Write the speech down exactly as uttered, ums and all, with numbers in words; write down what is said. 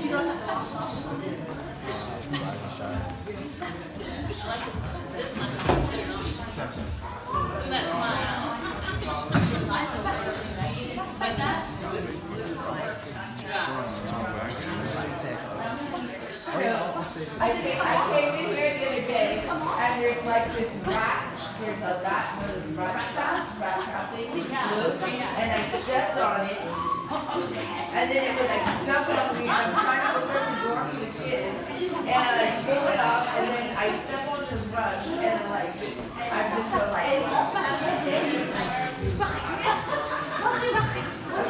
I came, I came in here the other day, and there's like this rat, there's a rat, one of those rat traps, rat trap things, and I stepped on it, and then it was like stuck on me, I'm trying to open the door for the kids, and I pull it off, and then I step on the rug, and like, I just go like, okay,